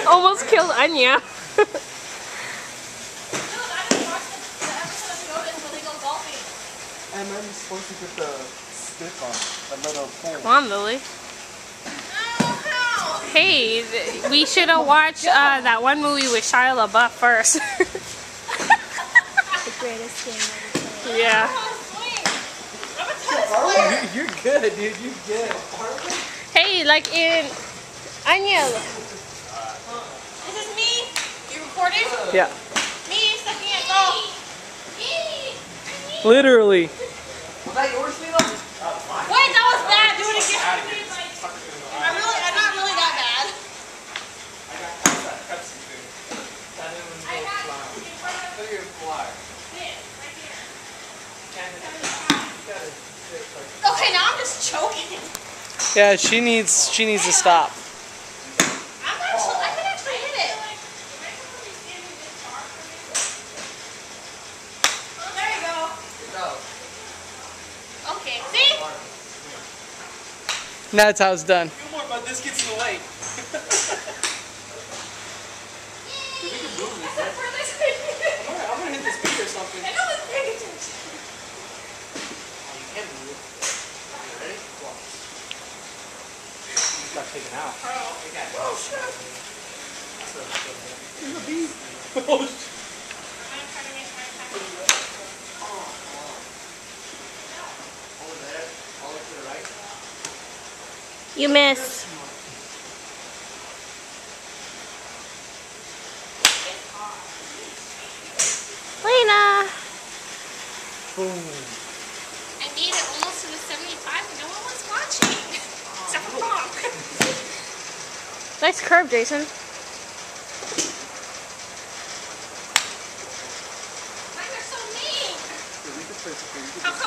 Almost killed Anya. And then you're supposed to get the stick on another pole. Come on, Lily. Hey, we should have watched that one movie with Shia LaBeouf first. The greatest game ever. Yeah. You're good, dude. You're good. Hey, like in Anya. This is me. You recording? Yeah. Me, sucking it. Go. Literally. Was that yours, Lilo? Wait, that was bad. Do it again. I'm not really that bad. Okay, now I'm just choking. Yeah, she needs to stop. I can actually hit it. Oh, there you go. Okay, see? That's how it's done. Feel more, but this gets in the way. We can move this. I'm gonna hit this speaker or something. I know it's paying attention. You can move it. You ready? Watch. You got taken out. Oh shit! There's a bee. Oh shit! Over there. All the way to the right. You miss. Lena. Boom. I made it almost to the 75 and no one was watching. Except for Mom. Nice curve, Jason. Mine are so mean. How come